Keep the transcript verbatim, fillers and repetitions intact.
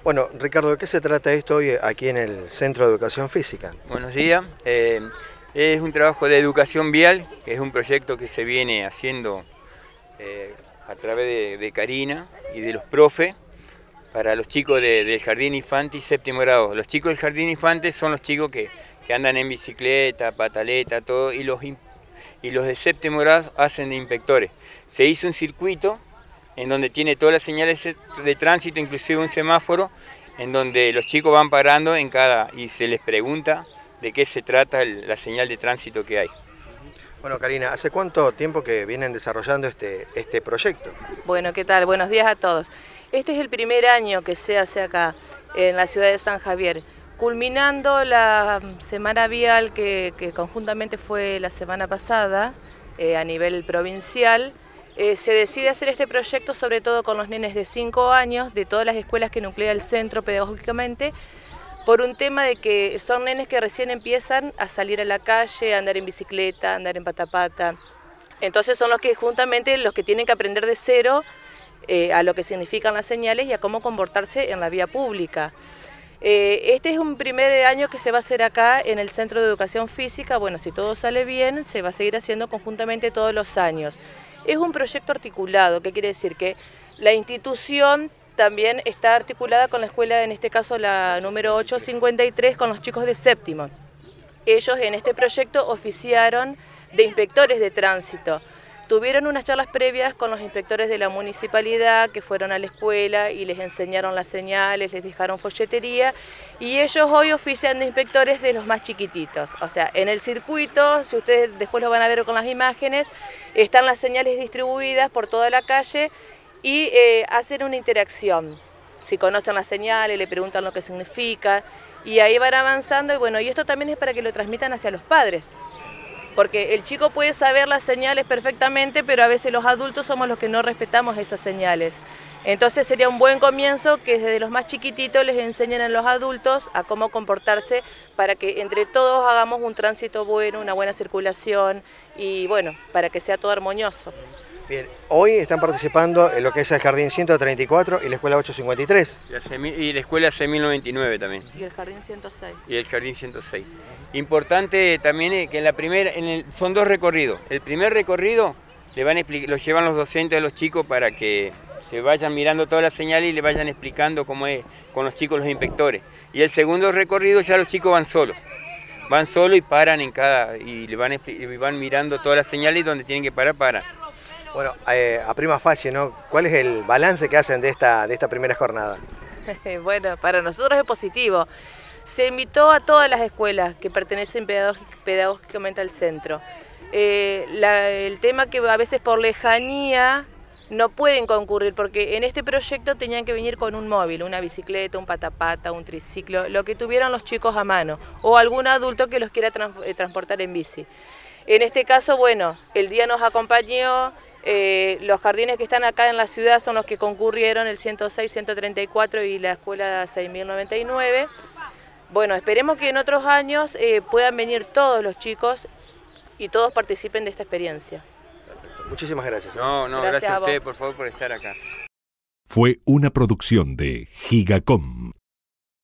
Bueno, Ricardo, ¿de qué se trata esto hoy aquí en el Centro de Educación Física? Buenos días. Eh, es un trabajo de educación vial, que es un proyecto que se viene haciendo eh, a través de, de Karina y de los profes para los chicos de, del jardín infante y séptimo grado. Los chicos del jardín infante son los chicos que, que andan en bicicleta, pataleta, todo, y los, y los de séptimo grado hacen de inspectores. Se hizo un circuito en donde tiene todas las señales de tránsito, inclusive un semáforo, en donde los chicos van parando en cada y se les pregunta de qué se trata el, la señal de tránsito que hay. Bueno, Karina, ¿hace cuánto tiempo que vienen desarrollando este, este proyecto? Bueno, ¿qué tal? Buenos días a todos. Este es el primer año que se hace acá, en la ciudad de San Javier, culminando la semana vial que, que conjuntamente fue la semana pasada eh, a nivel provincial. Eh, se decide hacer este proyecto sobre todo con los nenes de cinco años, de todas las escuelas que nuclea el centro pedagógicamente, por un tema de que son nenes que recién empiezan a salir a la calle, a andar en bicicleta, a andar en patapata. Entonces son los que juntamente los que tienen que aprender de cero eh, a lo que significan las señales y a cómo comportarse en la vía pública. Eh, este es un primer año que se va a hacer acá en el Centro de Educación Física. Bueno, si todo sale bien, se va a seguir haciendo conjuntamente todos los años. Es un proyecto articulado, que quiere decir que la institución también está articulada con la escuela, en este caso la número ochocientos cincuenta y tres, con los chicos de séptimo. Ellos en este proyecto oficiaron de inspectores de tránsito. Tuvieron unas charlas previas con los inspectores de la municipalidad que fueron a la escuela y les enseñaron las señales, les dejaron folletería y ellos hoy ofician de inspectores de los más chiquititos. O sea, en el circuito, si ustedes después lo van a ver con las imágenes, están las señales distribuidas por toda la calle y eh, hacen una interacción. Si conocen las señales, le preguntan lo que significa y ahí van avanzando y bueno, y esto también es para que lo transmitan hacia los padres. Porque el chico puede saber las señales perfectamente, pero a veces los adultos somos los que no respetamos esas señales. Entonces sería un buen comienzo que desde los más chiquititos les enseñen a los adultos a cómo comportarse para que entre todos hagamos un tránsito bueno, una buena circulación y bueno, para que sea todo armonioso. Bien, hoy están participando en lo que es el Jardín ciento treinta y cuatro y la Escuela ochocientos cincuenta y tres. Y la Escuela seis mil noventa y nueve también. Y el Jardín ciento seis. Y el Jardín ciento seis. Importante también es que en la primera, en el, son dos recorridos. El primer recorrido le van a explicar, lo llevan los docentes a los chicos para que se vayan mirando todas las señales y le vayan explicando cómo es con los chicos los inspectores. Y el segundo recorrido ya los chicos van solos. Van solos y paran en cada, y le van, y van mirando todas las señales y donde tienen que parar, paran. Bueno, eh, a prima facie, ¿no? ¿Cuál es el balance que hacen de esta, de esta primera jornada? Bueno, para nosotros es positivo. Se invitó a todas las escuelas que pertenecen pedagógicamente al centro. Eh, la, el tema que a veces por lejanía no pueden concurrir, porque en este proyecto tenían que venir con un móvil, una bicicleta, un patapata, un triciclo, lo que tuvieran los chicos a mano, o algún adulto que los quiera trans, eh, transportar en bici. En este caso, bueno, el día nos acompañó. Eh, los jardines que están acá en la ciudad son los que concurrieron, el ciento seis, ciento treinta y cuatro y la escuela seis mil noventa y nueve. Bueno, esperemos que en otros años eh, puedan venir todos los chicos y todos participen de esta experiencia. Perfecto. Muchísimas gracias. No, no, gracias, gracias a, a ustedes por favor por estar acá. Fue una producción de Gigacom.